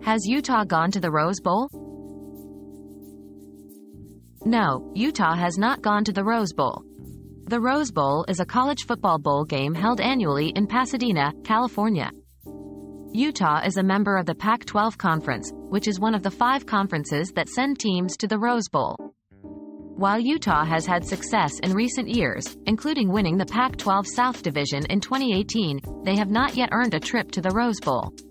Has Utah gone to the Rose Bowl? No, Utah has not gone to the Rose Bowl. The Rose Bowl is a college football bowl game held annually in Pasadena, California. Utah is a member of the Pac-12 Conference, which is one of the 5 conferences that send teams to the Rose Bowl. While Utah has had success in recent years, including winning the Pac-12 South Division in 2018, they have not yet earned a trip to the Rose Bowl.